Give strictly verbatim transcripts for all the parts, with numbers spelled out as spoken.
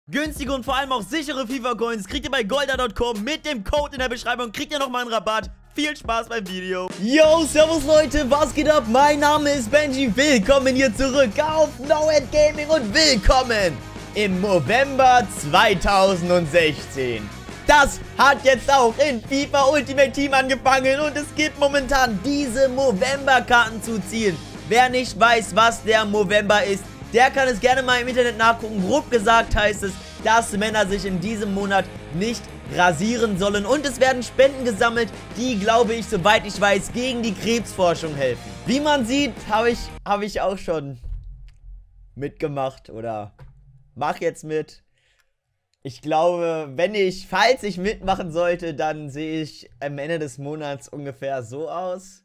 Günstige und vor allem auch sichere FIFA-Coins kriegt ihr bei golda punkt com mit dem Code in der Beschreibung. Kriegt ihr nochmal einen Rabatt. Viel Spaß beim Video. Yo, servus Leute, was geht ab? Mein Name ist Benji. Willkommen hier zurück auf NoEnd Gaming und willkommen im November zweitausendsechzehn. Das hat jetzt auch in FIFA Ultimate Team angefangen und es gibt momentan diese Movember-Karten zu ziehen. Wer nicht weiß, was der Movember ist, der kann es gerne mal im Internet nachgucken. Grob gesagt heißt es, dass Männer sich in diesem Monat nicht rasieren sollen. Und es werden Spenden gesammelt, die, glaube ich, soweit ich weiß, gegen die Krebsforschung helfen. Wie man sieht, habe ich, hab ich auch schon mitgemacht oder mach jetzt mit. Ich glaube, wenn ich, falls ich mitmachen sollte, dann sehe ich am Ende des Monats ungefähr so aus.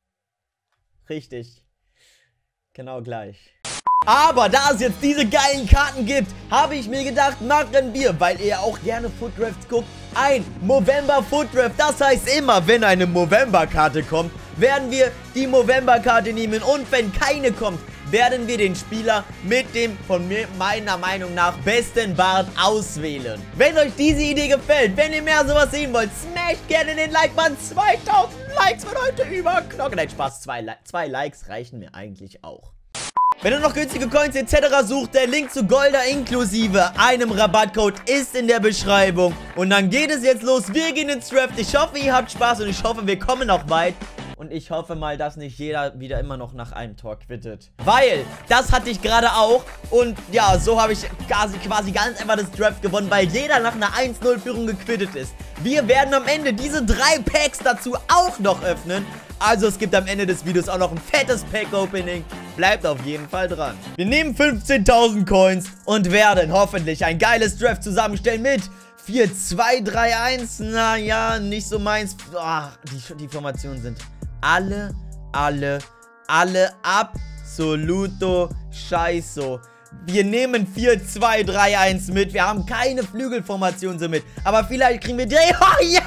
Richtig. Genau gleich. Aber da es jetzt diese geilen Karten gibt, habe ich mir gedacht, machen wir, weil ihr auch gerne Foot Drafts guckt, ein Movember Foot Draft. Das heißt, immer wenn eine Movember-Karte kommt, werden wir die Movember-Karte nehmen. Und wenn keine kommt, werden wir den Spieler mit dem von mir, meiner Meinung nach, besten Bart auswählen. Wenn euch diese Idee gefällt, wenn ihr mehr sowas sehen wollt, smasht gerne den Like-Button. zweitausend Likes wird heute überknocken. Nein, Spaß, zwei, Li zwei Likes reichen mir eigentlich auch. Wenn ihr noch günstige Coins et cetera sucht, der Link zu Golda inklusive einem Rabattcode ist in der Beschreibung. Und dann geht es jetzt los. Wir gehen ins Draft. Ich hoffe, ihr habt Spaß und ich hoffe, wir kommen auch weit. Und ich hoffe mal, dass nicht jeder wieder immer noch nach einem Tor quittet. Weil, das hatte ich gerade auch. Und ja, so habe ich quasi, quasi ganz einfach das Draft gewonnen, weil jeder nach einer eins null Führung gequittet ist. Wir werden am Ende diese drei Packs dazu auch noch öffnen. Also es gibt am Ende des Videos auch noch ein fettes Pack-Opening. Bleibt auf jeden Fall dran. Wir nehmen fünfzehntausend Coins und werden hoffentlich ein geiles Draft zusammenstellen mit vier zwei drei eins. Naja, nicht so meins. Ach, die, die Formationen sind alle, alle, alle absoluto scheiße. Wir nehmen vier zwei drei eins mit. Wir haben keine Flügelformation so mit. Aber vielleicht kriegen wir die... Oh ja!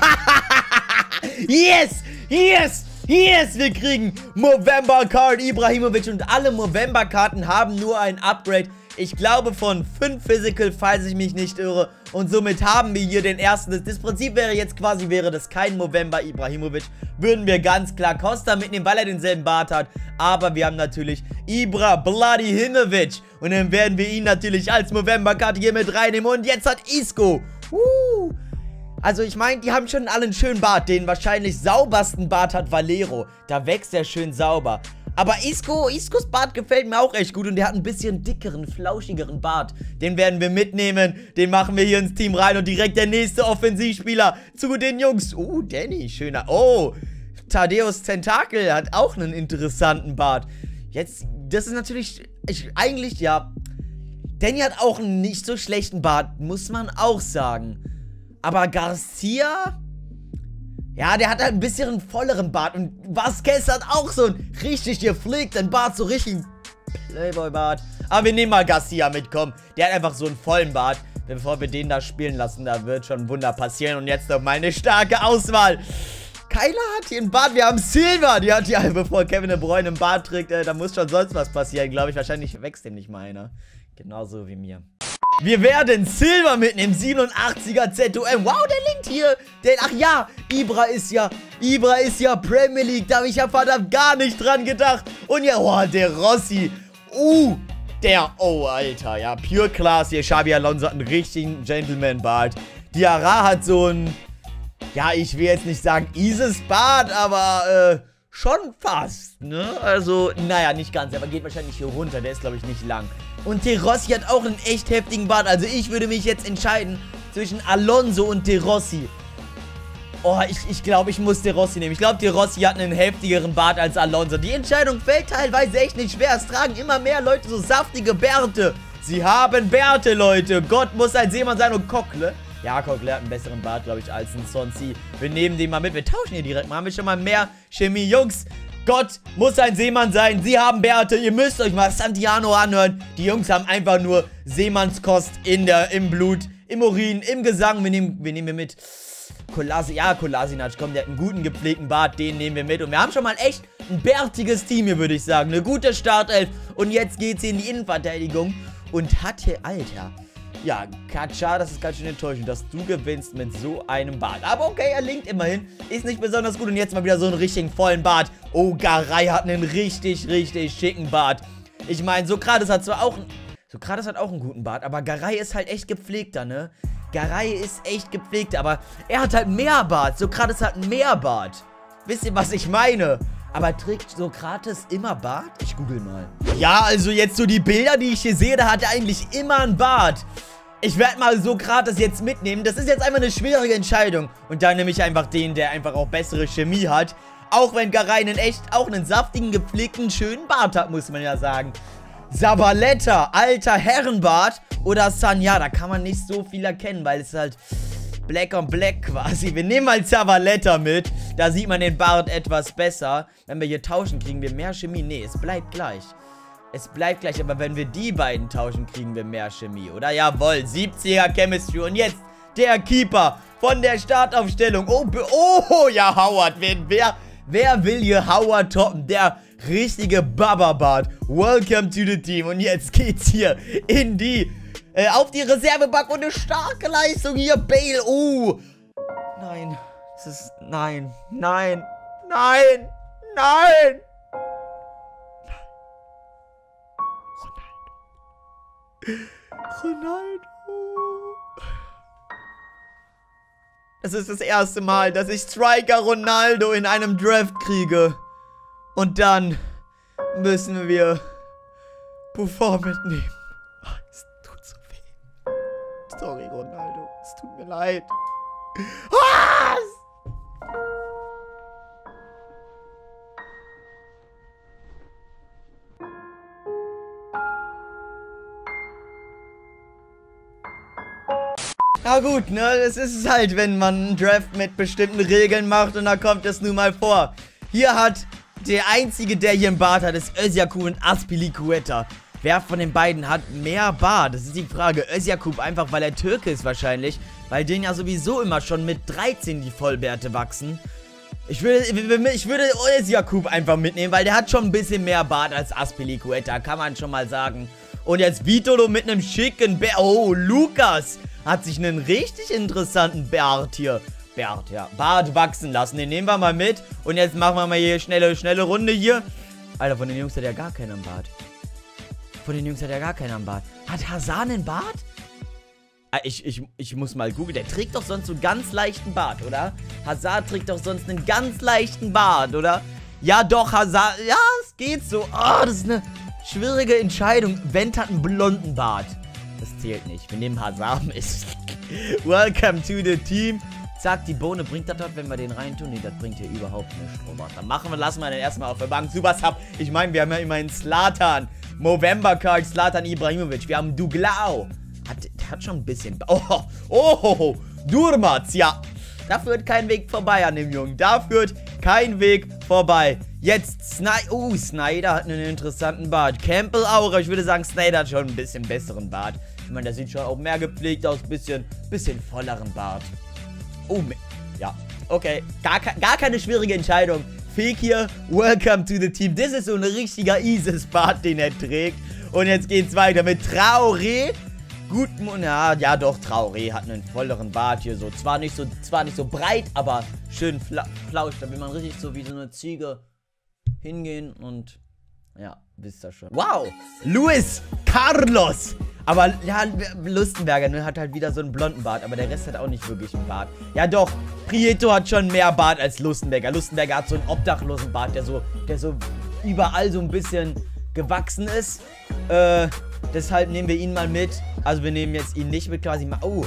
Yes! Yes! Yes, wir kriegen Movember-Card Ibrahimovic und alle Movember-Karten haben nur ein Upgrade. Ich glaube von fünf Physical, falls ich mich nicht irre. Und somit haben wir hier den ersten. Das Prinzip wäre jetzt quasi, wäre das kein Movember Ibrahimovic, würden wir ganz klar Costa mitnehmen, weil er denselben Bart hat. Aber wir haben natürlich Ibra Bloody Himovic. Und dann werden wir ihn natürlich als Movember-Karte hier mit reinnehmen. Und jetzt hat Isco. Uh. Also ich meine, die haben schon alle einen schönen Bart. Den wahrscheinlich saubersten Bart hat Valero. Da wächst er schön sauber. Aber Isco, Iscos Bart gefällt mir auch echt gut. Und der hat ein bisschen dickeren, flauschigeren Bart. Den werden wir mitnehmen. Den machen wir hier ins Team rein. Und direkt der nächste Offensivspieler zu den Jungs. Oh, Danny, schöner. Oh, Thaddeus Tentakel hat auch einen interessanten Bart. Jetzt, das ist natürlich, ich, eigentlich, ja. Danny hat auch einen nicht so schlechten Bart, muss man auch sagen. Aber Garcia, ja, der hat halt ein bisschen einen volleren Bart. Und Vasquez hat auch so einen richtig gepflegten Bart, so richtig Playboy-Bart. Aber wir nehmen mal Garcia mit, komm. Der hat einfach so einen vollen Bart. Bevor wir den da spielen lassen, da wird schon ein Wunder passieren. Und jetzt noch mal eine starke Auswahl. Kyler hat hier einen Bart, wir haben Silva. Die hat hier, bevor Kevin De Bruyne einen Bart trägt, äh, da muss schon sonst was passieren, glaube ich. Wahrscheinlich wächst dem nicht mal einer. Genauso wie mir. Wir werden Silva mitnehmen, siebenundachtziger Z O M. Wow, der linkt hier. Der, ach ja, Ibra ist ja, Ibra ist ja Premier League. Da habe ich ja verdammt gar nicht dran gedacht. Und ja, oh, der Rossi. Uh, der, oh, Alter, ja, Pure Class hier. Xabi Alonso hat einen richtigen Gentleman-Bart. Diarra hat so ein, ja, ich will jetzt nicht sagen Isis-Bart, aber, äh, schon fast, ne? Also, naja, nicht ganz, aber geht wahrscheinlich hier runter. Der ist, glaube ich, nicht lang. Und De Rossi hat auch einen echt heftigen Bart. Also ich würde mich jetzt entscheiden zwischen Alonso und De Rossi. Oh, ich, ich glaube, ich muss De Rossi nehmen. Ich glaube, De Rossi hat einen heftigeren Bart als Alonso. Die Entscheidung fällt teilweise echt nicht schwer. Es tragen immer mehr Leute so saftige Bärte. Sie haben Bärte, Leute. Gott muss ein Seemann sein. Und Coquelin. Ja, Coquelin hat einen besseren Bart, glaube ich, als ein Sonsi. Wir nehmen den mal mit. Wir tauschen hier direkt mal. Haben wir schon mal mehr Chemie. Jungs, Gott muss ein Seemann sein. Sie haben Bärte. Ihr müsst euch mal Santiano anhören. Die Jungs haben einfach nur Seemannskost in der, im Blut, im Urin, im Gesang. Wir nehmen, wir nehmen wir mit Kolasi, ja, Kolasinac, komm, der hat einen guten gepflegten Bart. Den nehmen wir mit. Und wir haben schon mal echt ein bärtiges Team hier, würde ich sagen. Eine gute Startelf. Und jetzt geht's hier in die Innenverteidigung. Und hatte, Alter, Ja, Katja, das ist ganz schön enttäuschend, dass du gewinnst mit so einem Bart. Aber okay, er linkt immerhin. Ist nicht besonders gut. Und jetzt mal wieder so einen richtigen vollen Bart. Oh, Garay hat einen richtig, richtig schicken Bart. Ich meine, Sokrates hat zwar auch... Sokrates hat auch einen guten Bart, aber Garay ist halt echt gepflegter, ne? Garay ist echt gepflegter, aber er hat halt mehr Bart. Sokrates hat mehr Bart. Wisst ihr, was ich meine? Aber trägt Sokrates immer Bart? Ich google mal. Ja, also jetzt so die Bilder, die ich hier sehe, da hat er eigentlich immer einen Bart. Ich werde mal Sokrates jetzt mitnehmen. Das ist jetzt einfach eine schwierige Entscheidung. Und dann nehme ich einfach den, der einfach auch bessere Chemie hat. Auch wenn Garay einen echt, auch einen saftigen, gepflegten, schönen Bart hat, muss man ja sagen. Zabaleta, alter Herrenbart. Oder Sanya, da kann man nicht so viel erkennen, weil es halt Black on Black quasi. Wir nehmen mal Zabaleta mit. Da sieht man den Bart etwas besser. Wenn wir hier tauschen, kriegen wir mehr Chemie. Nee, es bleibt gleich. Es bleibt gleich, aber wenn wir die beiden tauschen, kriegen wir mehr Chemie, oder? Jawohl, siebziger Chemistry. Und jetzt der Keeper von der Startaufstellung. Oh, oh ja, Howard. Wer, wer, wer will hier Howard toppen? Der richtige Baba-Bart. Welcome to the team. Und jetzt geht's hier in die, äh, auf die Reservebank. Und eine starke Leistung hier, Bale. Oh, nein. Es ist, nein, nein, nein, nein. Ronaldo. Es ist das erste Mal, dass ich Striker Ronaldo in einem Draft kriege. Und dann müssen wir Buffon mitnehmen. Es tut so weh. Sorry, Ronaldo. Es tut mir leid. Was? Na gut, ne, es ist halt, wenn man einen Draft mit bestimmten Regeln macht und da kommt es nun mal vor. Hier hat der Einzige, der hier einen Bart hat, ist Özyakup und Azpilicueta. Wer von den beiden hat mehr Bart? Das ist die Frage. Özyakup einfach, weil er Türke ist wahrscheinlich, weil denen ja sowieso immer schon mit dreizehn die Vollbärte wachsen. Ich würde, ich würde Özyakup einfach mitnehmen, weil der hat schon ein bisschen mehr Bart als Azpilicueta, kann man schon mal sagen. Und jetzt Vitolo mit einem schicken Bart. Oh, Lukas hat sich einen richtig interessanten Bart hier. Bart, ja. Bart wachsen lassen. Den nehmen wir mal mit. Und jetzt machen wir mal hier schnelle, schnelle Runde hier. Alter, von den Jungs hat ja gar keinen am Bart. Von den Jungs hat ja gar keinen am Bart. Hat Hasan einen Bart? Ich, ich, ich muss mal googeln. Der trägt doch sonst so einen ganz leichten Bart, oder? Hazard trägt doch sonst einen ganz leichten Bart, oder? Ja, doch, Hazard. Ja, es geht so. Oh, das ist eine schwierige Entscheidung. Wendt hat einen blonden Bart. Das zählt nicht. Wir nehmen Hazard mit. Welcome to the team. Zack, die Bohne. Bringt das dort, wenn wir den reintun? Nee, das bringt hier überhaupt nichts, Robert. Dann machen wir, lassen wir den erstmal auf der Bank. Super Sub. Ich meine, wir haben ja immerhin Zlatan. Movember Card, Zlatan Ibrahimovic. Wir haben Duglau. Hat, der hat schon ein bisschen... Oh, oh, oh, Durmaz, ja. Da führt kein Weg vorbei an dem Jungen. Da führt kein Weg vorbei. Jetzt Snyder. Oh, Snyder hat einen interessanten Bart. Campbell auch, aber ich würde sagen, Snyder hat schon ein bisschen besseren Bart. Ich meine, der sieht schon auch mehr gepflegt aus. Bisschen, bisschen volleren Bart. Oh, ja. Okay. Gar, gar keine schwierige Entscheidung. Fekir, welcome to the team. Das ist so ein richtiger Isis-Bart, den er trägt. Und jetzt geht's weiter mit Traoré. Gut, ja, ja doch, Traoré hat einen volleren Bart hier so. Zwar nicht so, zwar nicht so breit, aber schön fla flausch. Da will man richtig so wie so eine Ziege hingehen und ja, wisst ihr schon. Wow, Luis Carlos. Aber ja, Lustenberger, ne, hat halt wieder so einen blonden Bart, aber der Rest hat auch nicht wirklich einen Bart. Ja doch, Prieto hat schon mehr Bart als Lustenberger. Lustenberger hat so einen obdachlosen Bart, der so, der so überall so ein bisschen gewachsen ist. Äh, deshalb nehmen wir ihn mal mit. Also wir nehmen jetzt ihn nicht mit quasi mal. Oh.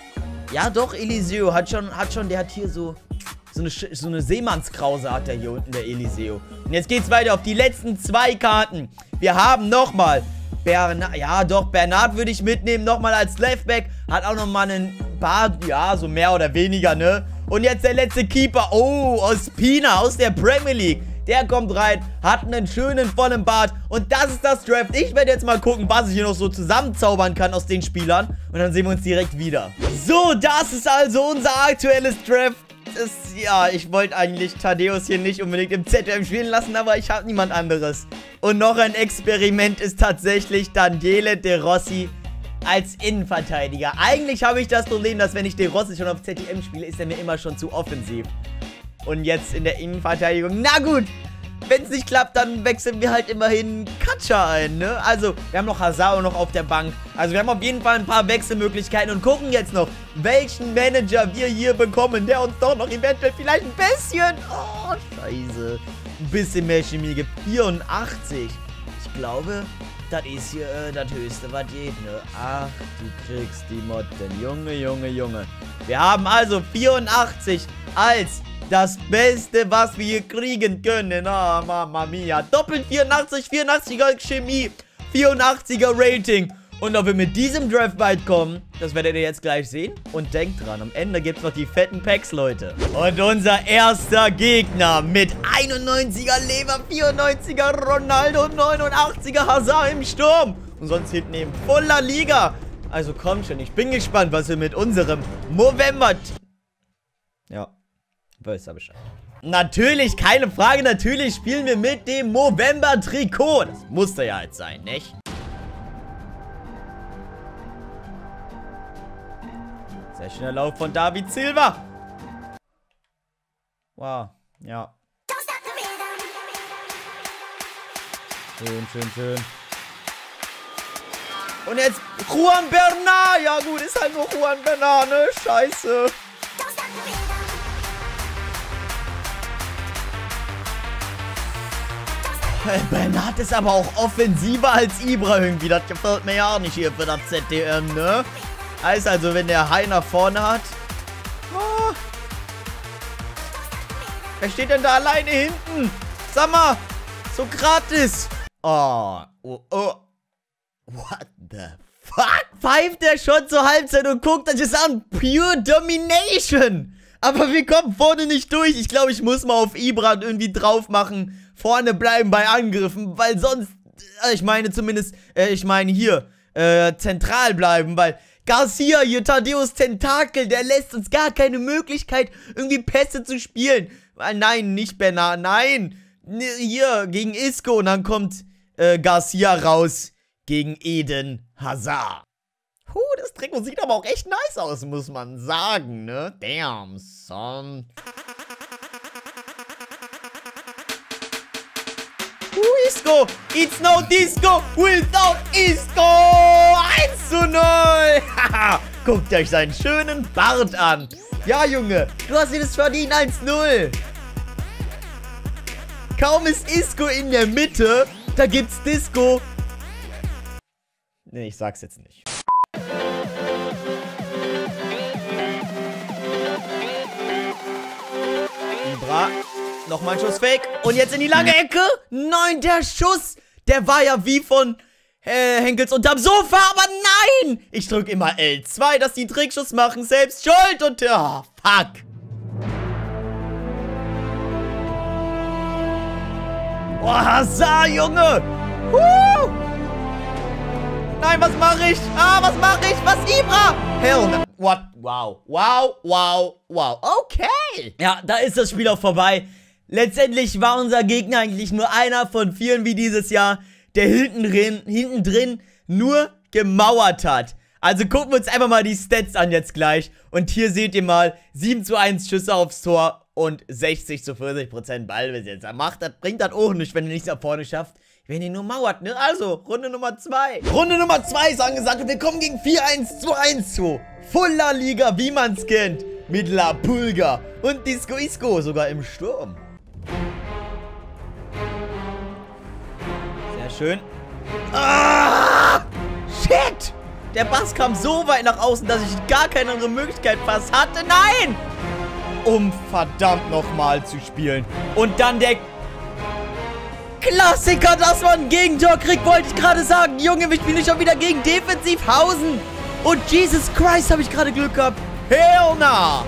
Ja doch, Eliseo hat schon, hat schon, der hat hier so, so eine, so eine Seemannskrause hat er hier unten, der Eliseo. Und jetzt geht's weiter auf die letzten zwei Karten. Wir haben nochmal Bernard, ja doch, Bernard würde ich mitnehmen, nochmal als Leftback. Hat auch nochmal einen Bart, ja, so mehr oder weniger, ne? Und jetzt der letzte Keeper, oh, Ospina aus der Premier League. Der kommt rein, hat einen schönen, vollen Bart. Und das ist das Draft. Ich werde jetzt mal gucken, was ich hier noch so zusammenzaubern kann aus den Spielern. Und dann sehen wir uns direkt wieder. So, das ist also unser aktuelles Draft. Das, ja, ich wollte eigentlich Thaddeus hier nicht unbedingt im Z M spielen lassen, aber ich habe niemand anderes. Und noch ein Experiment ist tatsächlich Daniele De Rossi als Innenverteidiger. Eigentlich habe ich das Problem, dass wenn ich De Rossi schon auf Z D M spiele, ist er mir immer schon zu offensiv. Und jetzt in der Innenverteidigung, na gut, wenn es nicht klappt, dann wechseln wir halt immerhin Katscha ein, ne? Also, wir haben noch Hazard noch auf der Bank. Also, wir haben auf jeden Fall ein paar Wechselmöglichkeiten und gucken jetzt noch, welchen Manager wir hier bekommen, der uns doch noch eventuell vielleicht ein bisschen, oh, scheiße, ein bisschen mehr Chemie gibt. vierundachtzig. Ich glaube, das ist hier äh, das Höchste, was geht, ne? Ach, du kriegst die Motten. Junge, Junge, Junge. Wir haben also vierundachtzig als das Beste, was wir hier kriegen können. Ah, oh, Mama Mia. Doppelt vierundachtzig, vierundachtziger Chemie, vierundachtziger Rating. Und ob wir mit diesem Draft weit kommen, das werdet ihr jetzt gleich sehen. Und denkt dran, am Ende gibt es noch die fetten Packs, Leute. Und unser erster Gegner mit einundneunziger Lever, vierundneunziger Ronaldo und neunundachtziger Hazard im Sturm. Und sonst hinten eben voller Liga. Also kommt schon, ich bin gespannt, was wir mit unserem Movember... Ja. Weiß er Bescheid. Natürlich, keine Frage, natürlich spielen wir mit dem Movember-Trikot. Das musste ja jetzt sein, nicht? Sehr schöner Lauf von David Silva. Wow, ja. Schön, schön, schön. Und jetzt Juan Bernat. Ja gut, ist halt nur Juan Bernat, ne? Scheiße. Bernat ist aber auch offensiver als Ibra irgendwie. Das gefällt mir ja auch nicht hier für das Z D M, ne? Heißt also, wenn der Hai nach vorne hat. Oh. Wer steht denn da alleine hinten? Sag mal, so gratis. Oh, oh, oh. What the fuck? Pfeift der schon zur Halbzeit und guckt euch das an. Pure Domination. Aber wir kommen vorne nicht durch. Ich glaube, ich muss mal auf Ibra irgendwie drauf machen. Vorne bleiben bei Angriffen, weil sonst, äh, ich meine zumindest, äh, ich meine hier, äh, zentral bleiben, weil Garcia hier, Thaddeus Tentakel, der lässt uns gar keine Möglichkeit, irgendwie Pässe zu spielen. Weil, nein, nicht Bernat, nein, hier, gegen Isco und dann kommt, äh, Garcia raus gegen Eden Hazard. Huh, das Trikot sieht aber auch echt nice aus, muss man sagen, ne? Damn, son. Isco, it's no disco without Isco. eins zu null. Guckt euch seinen schönen Bart an. Ja, Junge, du hast dir das verdient. eins zu null. Kaum ist Isco in der Mitte, da gibt's Disco. Nee, ich sag's jetzt nicht. Ibra. Nochmal ein Schuss fake. Und jetzt in die lange Ecke. Nein, der Schuss. Der war ja wie von äh, Henkels unterm Sofa. Aber nein. Ich drücke immer L zwei, dass die Trickschuss machen. Selbst schuld. Und ja, oh, fuck. Oh, Hazard, Junge. Woo. Nein, was mache ich? Ah, was mache ich? Was, Ibra? Hell no. What? Wow. Wow, wow, wow. Okay. Ja, da ist das Spiel auch vorbei. Letztendlich war unser Gegner eigentlich nur einer von vielen wie dieses Jahr, der hinten drin, hinten drin nur gemauert hat. Also gucken wir uns einfach mal die Stats an jetzt gleich. Und hier seht ihr mal, sieben zu eins Schüsse aufs Tor und sechzig zu vierzig Prozent Ballbesitz. Er macht das, bringt das auch nicht, wenn er nichts nach vorne schafft. Wenn ihr nur mauert, ne? Also, Runde Nummer zwei. Runde Nummer zwei ist angesagt und wir kommen gegen vier eins zu eins zu. Fuller Liga, wie man es kennt. Mit La Pulga und Disco Isco sogar im Sturm. Sehr schön. Ah! Shit! Der Pass kam so weit nach außen, dass ich gar keine andere Möglichkeit fast hatte. Nein! Um verdammt nochmal zu spielen. Und dann der Klassiker, dass man ein Gegentor kriegt, wollte ich gerade sagen. Junge, wir spielen schon wieder gegen Defensivhausen. Und Jesus Christ, habe ich gerade Glück gehabt. Hell nah!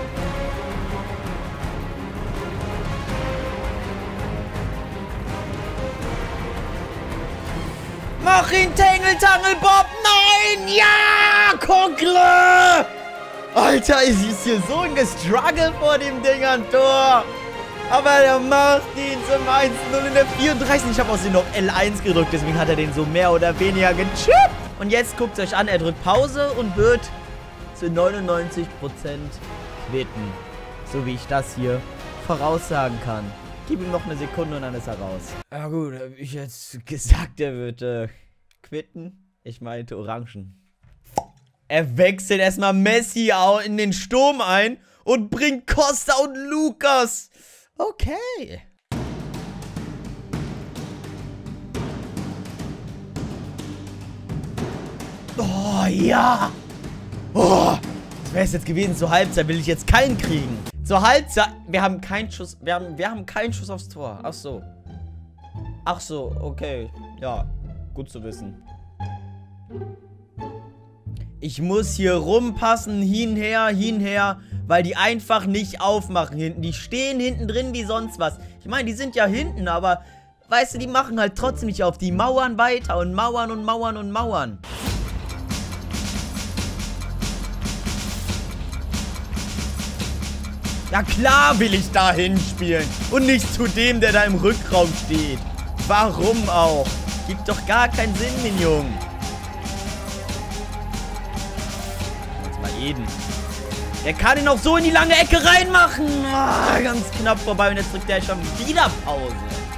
Mach ihn, Tangle, Tangle, Bob! Nein! Ja! Kokle! Alter, es ist hier so ein Gestruggle vor dem Ding an Tor. Aber er macht ihn zum eins zu null in der vierunddreißigsten Ich habe aus dem noch L eins gedrückt, deswegen hat er den so mehr oder weniger gechippt. Und jetzt guckt euch an, er drückt Pause und wird zu neunundneunzig Prozent quitten. So wie ich das hier voraussagen kann. Gib ihm noch eine Sekunde und dann ist er raus. Ja gut, habe ich jetzt gesagt, er wird äh, quitten. Ich meinte Orangen. Er wechselt erstmal Messi in den Sturm ein und bringt Costa und Lukas. Okay. Oh, ja. Oh, das wäre es jetzt gewesen. Zur Halbzeit will ich jetzt keinen kriegen. Zur Halbzeit. Wir haben keinen Schuss. Wir haben, wir haben keinen Schuss aufs Tor. Ach so. Ach so, okay. Ja, gut zu wissen. Ich muss hier rumpassen, hinher, hinher, weil die einfach nicht aufmachen hinten. Die stehen hinten drin wie sonst was. Ich meine, die sind ja hinten, aber, weißt du, die machen halt trotzdem nicht auf. Die mauern weiter und mauern und mauern und mauern. Ja klar will ich da hinspielen und nicht zu dem, der da im Rückraum steht. Warum auch? Gibt doch gar keinen Sinn, mein Junge. Jeden. Der kann ihn auch so in die lange Ecke reinmachen. Oh, ganz knapp vorbei und jetzt drückt er schon wieder Pause.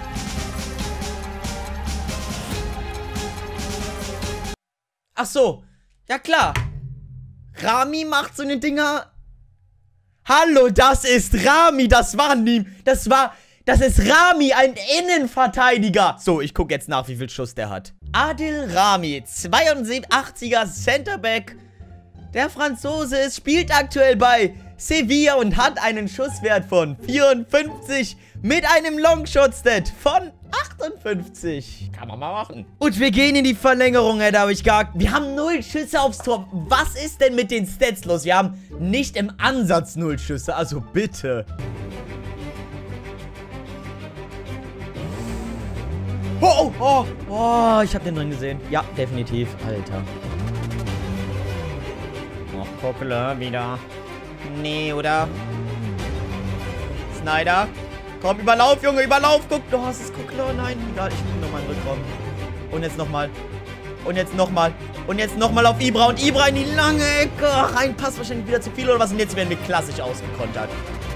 Ach so. Ja klar. Rami macht so eine Dinger. Hallo, das ist Rami. Das war nie. Das war. Das ist Rami, ein Innenverteidiger. So, ich gucke jetzt nach, wie viel Schuss der hat. Adil Rami, zweiundachtziger Centerback. Der Franzose ist, spielt aktuell bei Sevilla und hat einen Schusswert von vierundfünfzig mit einem Longshot-Stat von achtundfünfzig. Kann man mal machen. Und wir gehen in die Verlängerung, ey, da habe ich gar... Wir haben null Schüsse aufs Tor. Was ist denn mit den Stats los? Wir haben nicht im Ansatz null Schüsse, also bitte. Oh, oh, oh, ich habe den drin gesehen. Ja, definitiv, Alter. Kokler wieder. Nee, oder? Snyder. Komm, überlauf, Junge, überlauf. Guck, du hast es, Kokler. Nein, egal, ich bin nochmal im Rückraum. Und jetzt nochmal. Und jetzt nochmal. Und jetzt nochmal auf Ibra. Und Ibra in die lange Ecke. Ach, ein Pass wahrscheinlich wieder zu viel oder was? Und jetzt werden wir klassisch ausgekontert.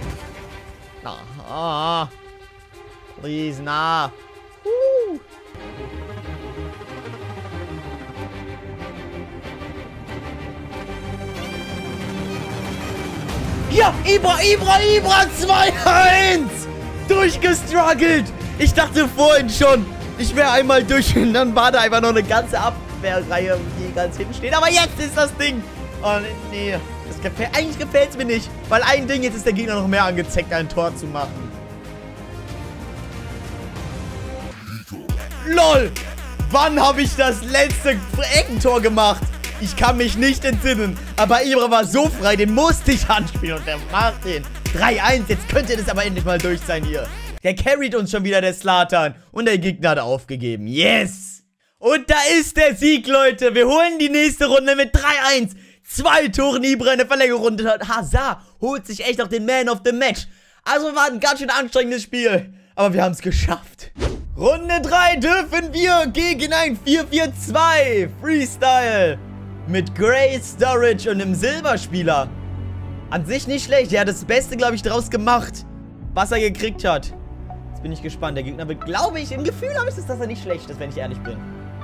Ah. Riesen. Ah. Uh. Ja, Ibra, Ibra, Ibra, zwei eins! Durchgestruggelt! Ich dachte vorhin schon, ich wäre einmal durch und dann war da einfach noch eine ganze Abwehrreihe, die ganz hinten steht. Aber jetzt ist das Ding! Oh, nee, das gefällt, eigentlich gefällt es mir nicht. Weil ein Ding, jetzt ist der Gegner noch mehr angezeigt, ein Tor zu machen. LOL! Wann habe ich das letzte Eckentor gemacht? Ich kann mich nicht entsinnen. Aber Ibra war so frei, den musste ich anspielen und der macht den. drei eins, jetzt könnte das aber endlich mal durch sein hier. Der carried uns schon wieder, der Zlatan. Und der Gegner hat aufgegeben. Yes! Und da ist der Sieg, Leute. Wir holen die nächste Runde mit drei eins. Zwei Toren Ibra in der Verlängerung. Hazard holt sich echt noch den Man of the Match. Also war ein ganz schön anstrengendes Spiel. Aber wir haben es geschafft. Runde drei dürfen wir gegen ein vier vier zwei Freestyle. Mit Grace, Sturridge und einem Silberspieler. An sich nicht schlecht. Er hat das Beste, glaube ich, draus gemacht, was er gekriegt hat. Jetzt bin ich gespannt. Der Gegner wird, glaube ich, im Gefühl habe ich das, dass er nicht schlecht ist, wenn ich ehrlich bin.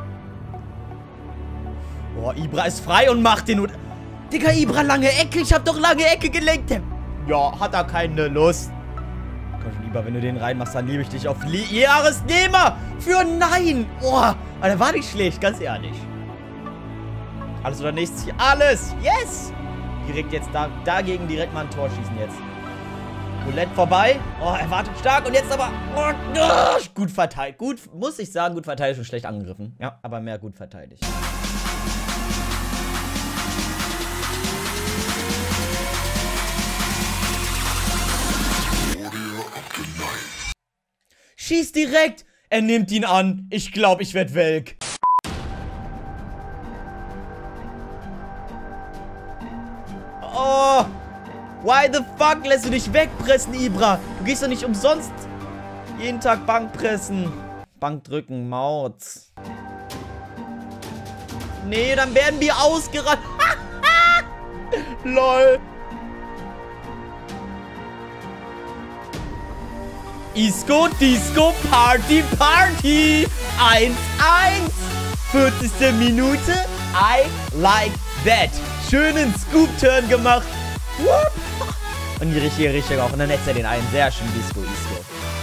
Boah, Ibra ist frei und macht den... Digga, Ibra, lange Ecke. Ich habe doch lange Ecke gelenkt. Ja, hat er keine Lust. Komm schon, Ibra, wenn du den reinmachst, dann liebe ich dich auf Jahresnehmer für Nein. Boah, aber der war nicht schlecht, ganz ehrlich. Alles oder nichts hier. Alles. Yes. Direkt jetzt da, dagegen direkt mal ein Tor schießen jetzt. Roulette vorbei. Oh, er wartet stark. Und jetzt aber... Oh, oh, gut verteidigt. Gut, muss ich sagen, gut verteidigt und schlecht angegriffen. Ja, aber mehr gut verteidigt. Schießt direkt. Er nimmt ihn an. Ich glaube, ich werde welk. Oh, why the fuck lässt du dich wegpressen, Ibra? Du gehst doch nicht umsonst jeden Tag Bank pressen. Bank drücken, Maut. Nee, dann werden wir ausgerannt. Lol. Isco, Disco, Party, Party. eins eins. vierzigste Minute. I like that. Schönen Scoop-Turn gemacht. Whoop. Und die richtige Richtung auch. Und dann netzt er den einen. Sehr schön, Disco, Isco.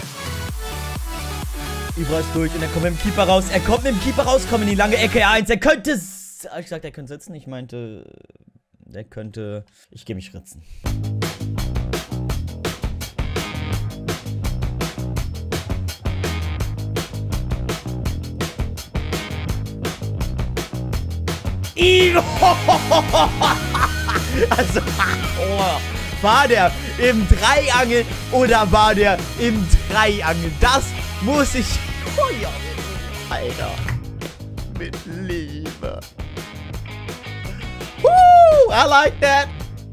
Ibra ist durch und er kommt mit dem Keeper raus. Er kommt mit dem Keeper raus, kommt in die lange Ecke. eins. Er könnte... Ich sagte, er könnte sitzen. Ich meinte... Der könnte... Ich gehe mich ritzen. Also, oh, war der im Dreiangel oder war der im Dreiangel? Das muss ich... Oh ja, Alter. Mit Liebe. Woo, I like that.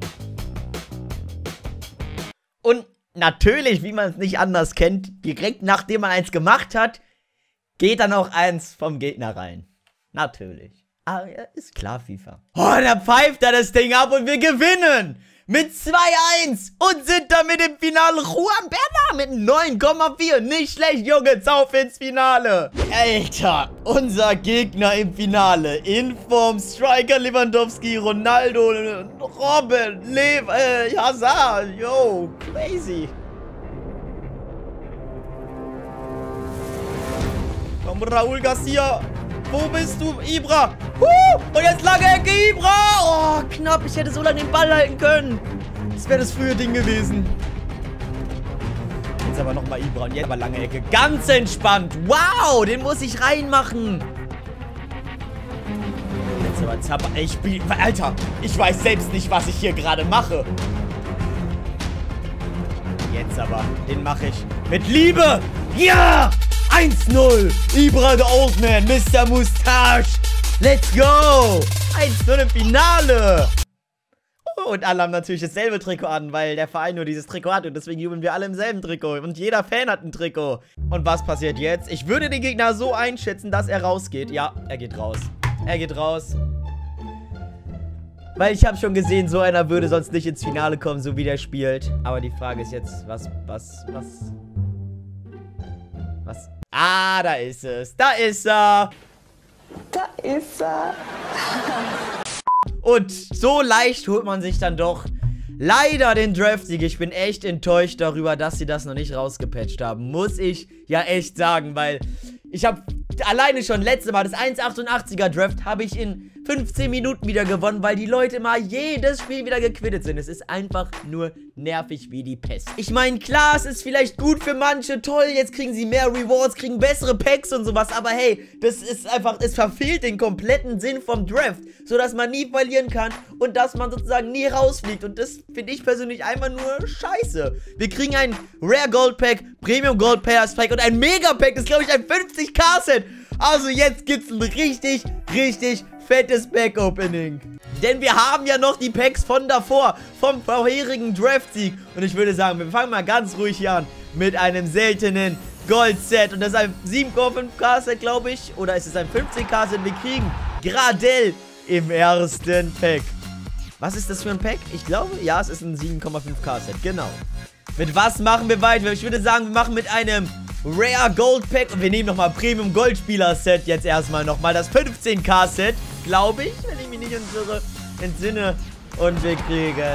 Und natürlich, wie man es nicht anders kennt, direkt nachdem man eins gemacht hat, geht dann auch eins vom Gegner rein. Natürlich. Ah, ja, ist klar, FIFA. Oh, da pfeift er das Ding ab und wir gewinnen. Mit zwei eins und sind damit im Finale. Juan Bernat mit neun Komma vier. Nicht schlecht, Junge. Auf ins Finale. Alter, unser Gegner im Finale. In Form Striker Lewandowski, Ronaldo, Robben, Lev, äh, Hazard. Yo, crazy. Komm, Raúl Garcia. Wo bist du, Ibra? Huh! Und jetzt lange Ecke, Ibra! Oh, knapp. Ich hätte so lange den Ball halten können. Das wäre das frühe Ding gewesen. Jetzt aber nochmal Ibra. Und jetzt aber lange Ecke. Ganz entspannt. Wow, den muss ich reinmachen. Jetzt aber Zappa. Ich spiel... Alter, ich weiß selbst nicht, was ich hier gerade mache. Jetzt aber. Den mache ich mit Liebe. Ja! eins null. Ibra the Old Man, Mister Moustache. Let's go. eins null im Finale. Und alle haben natürlich dasselbe Trikot an, weil der Verein nur dieses Trikot hat. Und deswegen jubeln wir alle im selben Trikot. Und jeder Fan hat ein Trikot. Und was passiert jetzt? Ich würde den Gegner so einschätzen, dass er rausgeht. Ja, er geht raus. Er geht raus. Weil ich habe schon gesehen, so einer würde sonst nicht ins Finale kommen, so wie der spielt. Aber die Frage ist jetzt, was, was, was... Was? Ah, da ist es. Da ist er. Da ist er. Und so leicht holt man sich dann doch leider den Draft-Sieg. Ich bin echt enttäuscht darüber, dass sie das noch nicht rausgepatcht haben. Muss ich ja echt sagen, weil ich habe alleine schon letzte Mal das eins Komma achtundachtziger Draft habe ich in fünfzehn Minuten wieder gewonnen, weil die Leute mal jedes Spiel wieder gequittet sind. Es ist einfach nur nervig wie die Pest. Ich meine, klar, es ist vielleicht gut für manche, toll, jetzt kriegen sie mehr Rewards, kriegen bessere Packs und sowas, aber hey, das ist einfach, es verfehlt den kompletten Sinn vom Draft, sodass man nie verlieren kann und dass man sozusagen nie rausfliegt und das finde ich persönlich einfach nur scheiße. Wir kriegen ein Rare Gold Pack, Premium Gold Pass Pack und ein Mega Pack, das ist glaube ich ein fünfzig K Set. Also jetzt gibt's ein richtig, richtig fettes Pack-Opening. Denn wir haben ja noch die Packs von davor, vom vorherigen Draft-Sieg. Und ich würde sagen, wir fangen mal ganz ruhig hier an mit einem seltenen Gold-Set. Und das ist ein sieben Komma fünf K Set, glaube ich. Oder ist es ein fünfzehn K Set? Wir kriegen Gradel im ersten Pack. Was ist das für ein Pack? Ich glaube, ja, es ist ein sieben Komma fünf K Set. Genau. Mit was machen wir weiter? Ich würde sagen, wir machen mit einem Rare Gold Pack. Und wir nehmen nochmal Premium Gold Spieler Set jetzt erstmal nochmal. Das fünfzehn K Set, glaube ich, wenn ich mich nicht entsinne. Und wir kriegen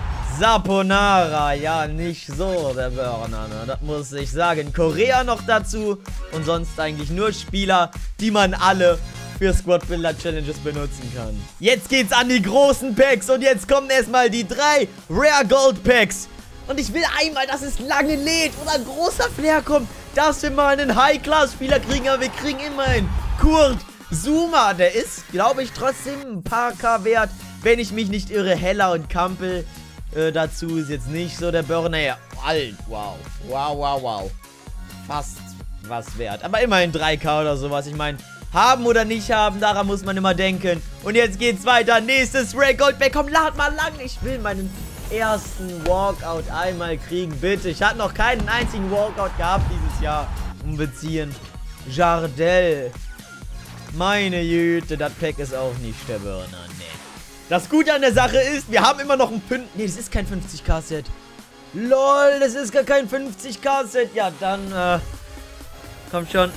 Saponara. Ja, nicht so, der Burner, ne? Das muss ich sagen. Korea noch dazu. Und sonst eigentlich nur Spieler, die man alle für Squad Builder Challenges benutzen kann. Jetzt geht's an die großen Packs. Und jetzt kommen erstmal die drei Rare Gold Packs. Und ich will einmal, dass es lange lädt oder ein großer Flair kommt, dass wir mal einen High-Class-Spieler kriegen. Aber wir kriegen immerhin Kurt Zouma. Der ist, glaube ich, trotzdem ein paar K wert, wenn ich mich nicht irre. Heller und Kampel äh, dazu ist jetzt nicht so der Burner. Ja, alt, wow. Wow, wow, wow. Fast was wert. Aber immerhin drei K oder sowas. Ich meine, haben oder nicht haben, daran muss man immer denken. Und jetzt geht's weiter. Nächstes Rare Gold Pack. Komm, lad mal lang. Ich will meinen ersten Walkout einmal kriegen, bitte. Ich hatte noch keinen einzigen Walkout gehabt dieses Jahr. Umbeziehen. Jardel. Meine Güte, das Pack ist auch nicht der Burner, ne. Das Gute an der Sache ist, wir haben immer noch ein fünf... Ne, das ist kein fünfzig K Set. Lol, das ist gar kein fünfzig K Set. Ja, dann, äh... Komm schon.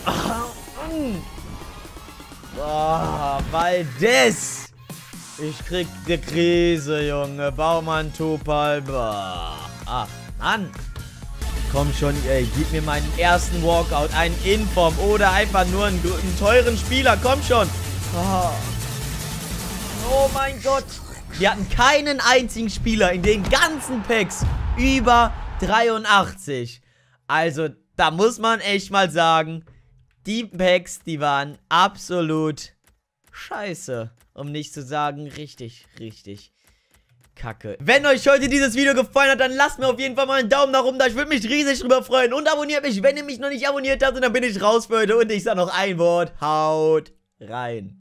Boah, weil das... Ich krieg die Krise, Junge. Baumann, Topal. Boah. Ach, Mann. Komm schon, ey. Gib mir meinen ersten Walkout. Einen Inform oder einfach nur einen, einen teuren Spieler. Komm schon. Oh. Oh mein Gott. Wir hatten keinen einzigen Spieler in den ganzen Packs über dreiundachtzig. Also, da muss man echt mal sagen, die Packs, die waren absolut scheiße. Um nicht zu sagen, richtig, richtig kacke. Wenn euch heute dieses Video gefallen hat, dann lasst mir auf jeden Fall mal einen Daumen nach oben da. Ich würde mich riesig drüber freuen. Und abonniert mich, wenn ihr mich noch nicht abonniert habt. Und dann bin ich raus für heute. Und ich sage noch ein Wort. Haut rein.